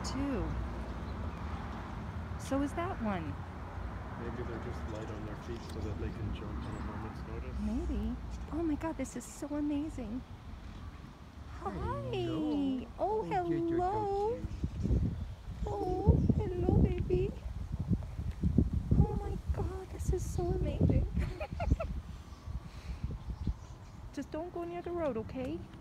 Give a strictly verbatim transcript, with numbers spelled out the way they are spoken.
too. So is that one. Maybe they're just light on their feet so that they can jump on a moment's notice. Maybe. Oh my god, this is so amazing. Hi. Hello. Oh, you're so hello. cute. Oh, hello, baby. Oh my god, this is so amazing. Just don't go near the road, okay?